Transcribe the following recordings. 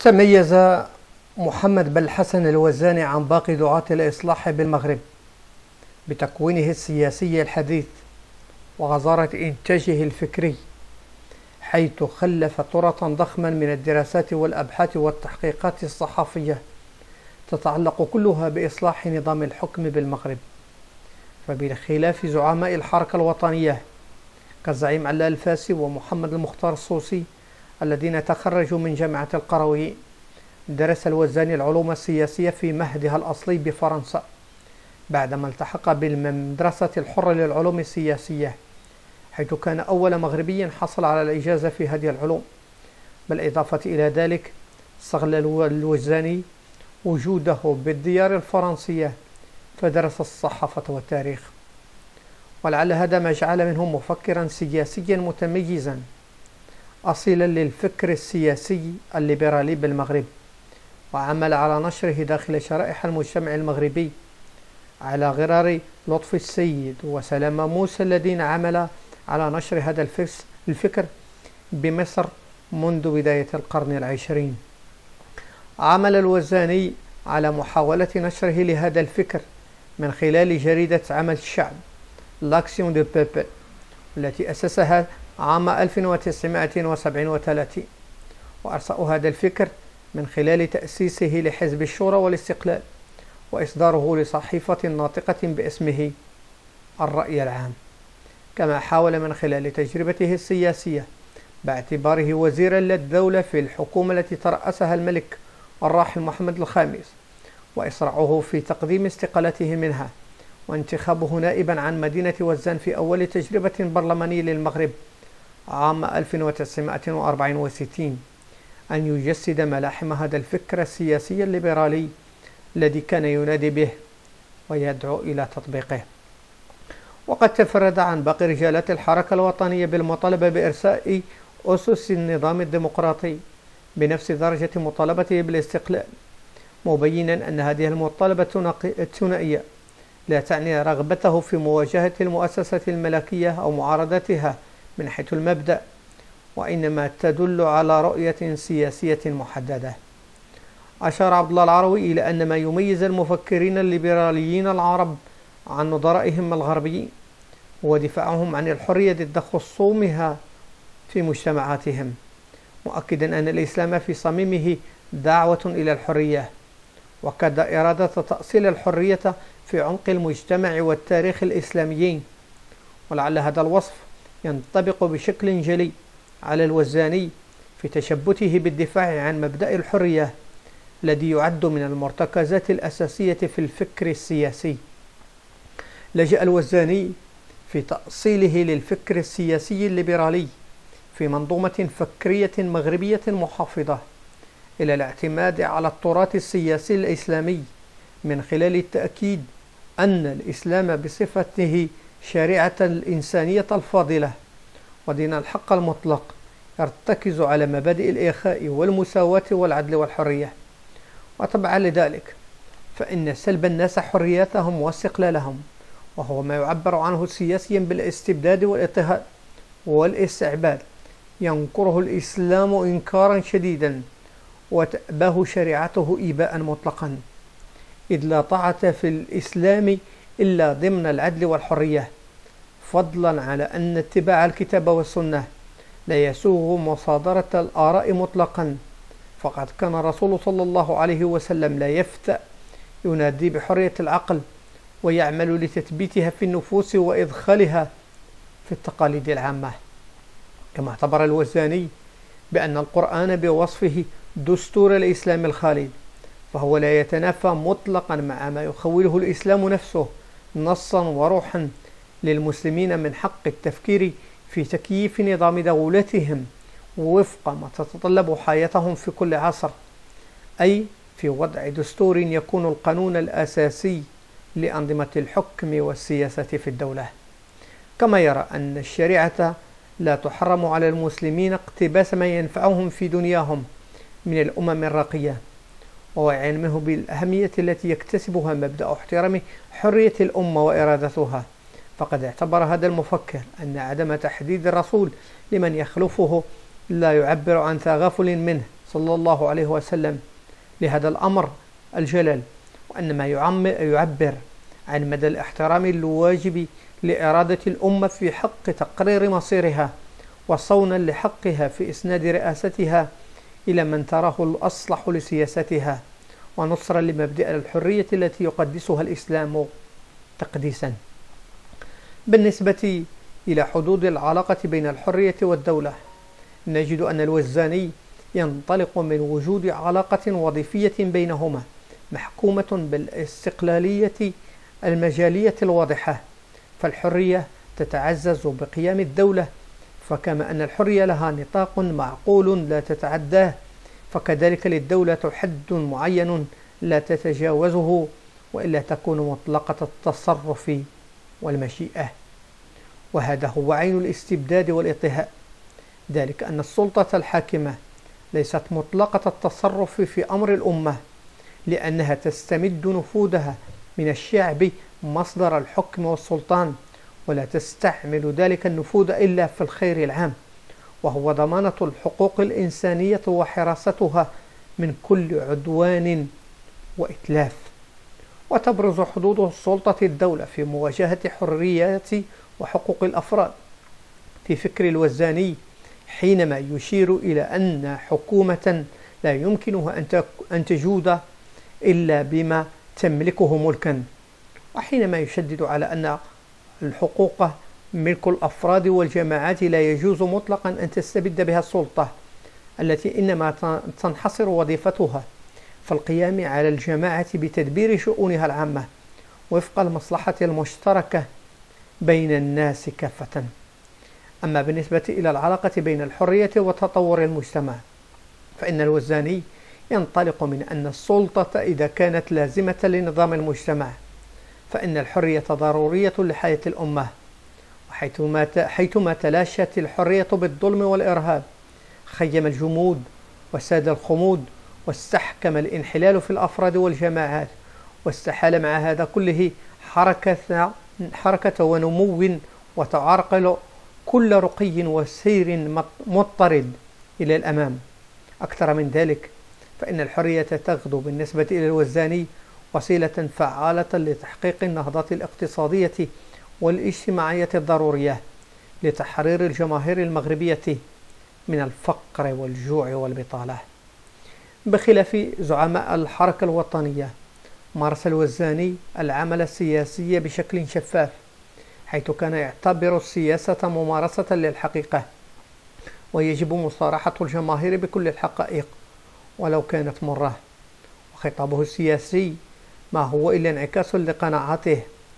تميز محمد بن الحسن الوزاني عن باقي دعاة الإصلاح بالمغرب بتكوينه السياسي الحديث وغزارة إنتاجه الفكري، حيث خلف تراثا ضخما من الدراسات والأبحاث والتحقيقات الصحفية تتعلق كلها بإصلاح نظام الحكم بالمغرب. فبخلاف زعماء الحركة الوطنية كالزعيم علاء الفاسي ومحمد المختار الصوصي الذين تخرجوا من جامعة القرويين، درس الوزاني العلوم السياسية في مهدها الأصلي بفرنسا بعدما التحق بالمدرسة الحرة للعلوم السياسية، حيث كان أول مغربي حصل على الإجازة في هذه العلوم. بالإضافة إلى ذلك استغل الوزاني وجوده بالديار الفرنسية فدرس الصحافة والتاريخ، ولعل هذا ما جعل منه مفكرا سياسيا متميزا أصيلا للفكر السياسي الليبرالي بالمغرب، وعمل على نشره داخل شرائح المجتمع المغربي على غرار لطفي السيد وسلام موسى الذين عمل على نشر هذا الفكر بمصر منذ بداية القرن العشرين. عمل الوزاني على محاولة نشره لهذا الفكر من خلال جريدة عمل الشعب لاكسيون دو بيبل التي أسسها عام 1937، وأرسأ هذا الفكر من خلال تأسيسه لحزب الشورى والاستقلال وإصداره لصحيفة ناطقة باسمه الرأي العام. كما حاول من خلال تجربته السياسية باعتباره وزيرا للدولة في الحكومة التي ترأسها الملك الراحل محمد الخامس، وإسراعه في تقديم استقالته منها وانتخابه نائبا عن مدينة وزان في أول تجربة برلمانية للمغرب عام 1964، أن يجسد ملاحم هذا الفكر السياسي الليبرالي الذي كان ينادي به ويدعو إلى تطبيقه. وقد تفرد عن باقي رجالات الحركة الوطنية بالمطالبة بإرساء أسس النظام الديمقراطي بنفس درجة مطالبته بالاستقلال، مبينا أن هذه المطالبة الثنائية لا تعني رغبته في مواجهة المؤسسة الملكية أو معارضتها من حيث المبدأ، وإنما تدل على رؤية سياسية محددة. أشار عبد الله العروي إلى أن ما يميز المفكرين الليبراليين العرب عن نظرائهم الغربيين هو دفاعهم عن الحرية ضد خصومها في مجتمعاتهم، مؤكدا أن الإسلام في صميمه دعوة إلى الحرية، وكذا إرادة تأصيل الحرية في عمق المجتمع والتاريخ الإسلاميين. ولعل هذا الوصف ينطبق بشكل جلي على الوزاني في تشبثه بالدفاع عن مبدأ الحرية الذي يعد من المرتكزات الأساسية في الفكر السياسي. لجأ الوزاني في تأصيله للفكر السياسي الليبرالي في منظومة فكرية مغربية محافظة إلى الاعتماد على التراث السياسي الإسلامي من خلال التأكيد أن الإسلام بصفته شريعة الإنسانية الفاضلة ودين الحق المطلق يرتكز على مبادئ الإخاء والمساواة والعدل والحرية. وتبعا لذلك فإن سلب الناس حرياتهم واستقلالهم، وهو ما يعبر عنه سياسيا بالاستبداد والاضطهاد والاستعباد، ينكره الإسلام إنكارا شديدا وتأباه شريعته إيباء مطلقا، إذ لا طاعة في الإسلام إلا ضمن العدل والحرية، فضلا على أن اتباع الكتاب والسنة لا يسوغ مصادرة الآراء مطلقا، فقد كان الرسول صلى الله عليه وسلم لا يفتأ ينادي بحرية العقل ويعمل لتثبيتها في النفوس وإدخالها في التقاليد العامة. كما اعتبر الوزاني بأن القرآن بوصفه دستور الإسلام الخالد فهو لا يتنافى مطلقا مع ما يخوله الإسلام نفسه نصا وروحا للمسلمين من حق التفكير في تكييف نظام دولتهم وفق ما تتطلب حياتهم في كل عصر، أي في وضع دستور يكون القانون الأساسي لأنظمة الحكم والسياسة في الدولة. كما يرى أن الشريعة لا تحرم على المسلمين اقتباس ما ينفعهم في دنياهم من الأمم الراقية، وعلمه بالأهمية التي يكتسبها مبدأ احترام حرية الأمة وإرادتها. فقد اعتبر هذا المفكر أن عدم تحديد الرسول لمن يخلفه لا يعبر عن تغافل منه صلى الله عليه وسلم لهذا الأمر الجلل، وإنما يعبر عن مدى الاحترام الواجب لإرادة الأمة في حق تقرير مصيرها، وصونا لحقها في إسناد رئاستها إلى من تراه الأصلح لسياستها، ونصرا لمبدأ الحرية التي يقدسها الإسلام تقديسا. بالنسبة إلى حدود العلاقة بين الحرية والدولة، نجد أن الوزاني ينطلق من وجود علاقة وظيفية بينهما محكومة بالاستقلالية المجالية الواضحة، فالحرية تتعزز بقيام الدولة، فكما أن الحرية لها نطاق معقول لا تتعداه، فكذلك للدولة حد معين لا تتجاوزه، وإلا تكون مطلقة التصرف والمشيئة. وهذا هو عين الاستبداد والاضطهاد، ذلك أن السلطة الحاكمة ليست مطلقة التصرف في أمر الأمة، لأنها تستمد نفوذها من الشعب مصدر الحكم والسلطان، ولا تستعمل ذلك النفوذ إلا في الخير العام، وهو ضمانة الحقوق الإنسانية وحراستها من كل عدوان وإتلاف. وتبرز حدود سلطة الدولة في مواجهة حريات وحقوق الأفراد في فكر الوزاني، حينما يشير إلى أن حكومة لا يمكنها أن تجود إلا بما تملكه ملكا، وحينما يشدد على أن الحقوق ملك الأفراد والجماعات لا يجوز مطلقا أن تستبد بها السلطة، التي إنما تنحصر وظيفتها في القيام على الجماعة بتدبير شؤونها العامة وفق المصلحة المشتركة بين الناس كافة. أما بالنسبة إلى العلاقة بين الحرية وتطور المجتمع، فإن الوزاني ينطلق من أن السلطة إذا كانت لازمة لنظام المجتمع، فإن الحرية ضرورية لحياة الأمة، حيثما تلاشت الحرية بالظلم والإرهاب خيم الجمود وساد الخمود، واستحكم الانحلال في الأفراد والجماعات، واستحال مع هذا كله حركة ونمو وتعرقل كل رقي وسير مضطرد إلى الأمام. أكثر من ذلك، فإن الحرية تغدو بالنسبة إلى الوزاني وسيلة فعالة لتحقيق النهضة الاقتصادية والاجتماعية الضرورية لتحرير الجماهير المغربية من الفقر والجوع والبطالة. بخلاف زعماء الحركة الوطنية، مارس الوزاني العمل السياسي بشكل شفاف، حيث كان يعتبر السياسة ممارسة للحقيقة، ويجب مصارحة الجماهير بكل الحقائق ولو كانت مرة، وخطابه السياسي ما هو إلا انعكاس لقناعاته،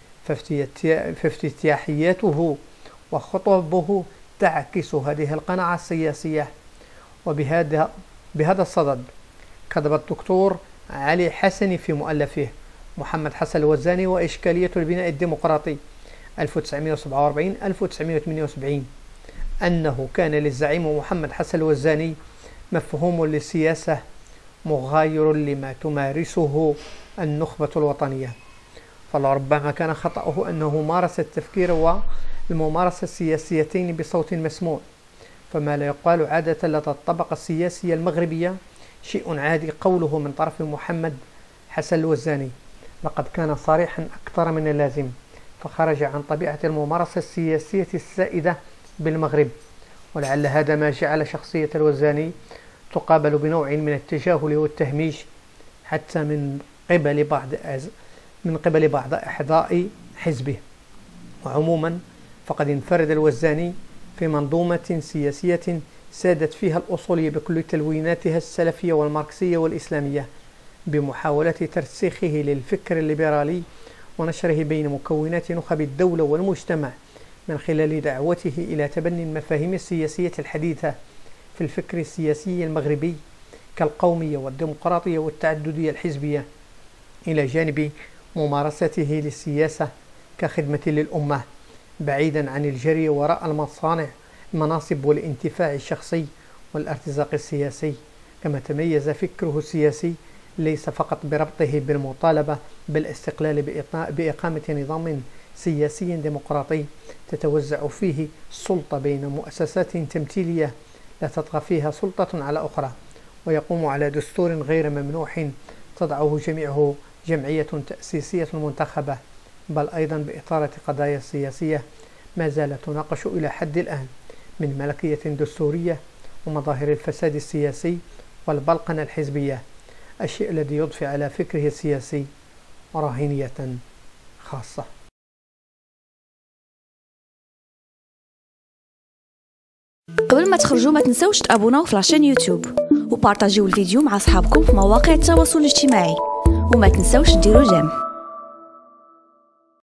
فافتتاحياته وخطبه تعكس هذه القناعة السياسية. بهذا الصدد كتب الدكتور علي حسني في مؤلفه محمد حسن الوزاني وإشكالية البناء الديمقراطي 1947-1978 أنه كان للزعيم محمد حسن الوزاني مفهوم للسياسة مغاير لما تمارسه النخبة الوطنية، فلربما كان خطأه أنه مارس التفكير والممارسة السياسيتين بصوت مسموع، فما لا يقال عادة لدى الطبقة السياسية المغربية شيء عادي قوله من طرف محمد حسن الوزاني، لقد كان صريحا أكثر من اللازم، فخرج عن طبيعة الممارسة السياسية السائدة بالمغرب. ولعل هذا ما جعل شخصية الوزاني تقابل بنوع من التجاهل والتهميش حتى من قبل بعض أعضاء حزبه. وعموما فقد انفرد الوزاني في منظومة سياسية سادت فيها الأصولية بكل تلويناتها السلفية والماركسية والإسلامية، بمحاولة ترسيخه للفكر الليبرالي ونشره بين مكونات نخب الدولة والمجتمع، من خلال دعوته إلى تبني المفاهيم السياسية الحديثة في الفكر السياسي المغربي كالقومية والديمقراطية والتعددية الحزبية، إلى جانب ممارسته للسياسة كخدمة للأمة، بعيدا عن الجري وراء المناصب والانتفاع الشخصي والارتزاق السياسي. كما تميز فكره السياسي ليس فقط بربطه بالمطالبة بالاستقلال بإقامة نظام سياسي ديمقراطي تتوزع فيه السلطة بين مؤسسات تمثيلية لا تطغى فيها سلطة على أخرى، ويقوم على دستور غير ممنوح تضعه جميعه جمعية تأسيسية منتخبة، بل أيضا بإثارة قضايا سياسية ما زالت تناقش إلى حد الآن، من ملكية دستورية ومظاهر الفساد السياسي والبلقنة الحزبية، الشيء الذي يضفي على فكره السياسي راهنية خاصة. قبل ما تخرجوا ما تنسوش تابوناو في لاشين يوتيوب وبارطاجيو الفيديو مع اصحابكم في مواقع التواصل الاجتماعي، وما تنسوش ديروا جيم.